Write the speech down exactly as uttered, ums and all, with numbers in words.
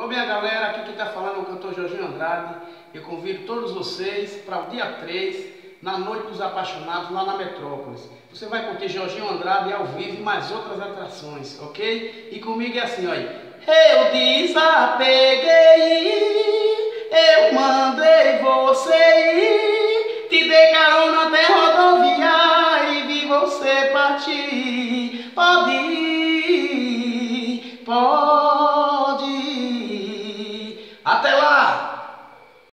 Alô minha galera, aqui quem está falando é o cantor Jorginho Andrade. Eu convido todos vocês para o dia três, na Noite dos Apaixonados, lá na Metrópolis. Você vai curtir Jorginho Andrade ao vivo e mais outras atrações, ok? E comigo é assim, olha. Eu desapeguei, eu mandei você ir, te dei carona até rodoviária e vi você partir. Pode ir.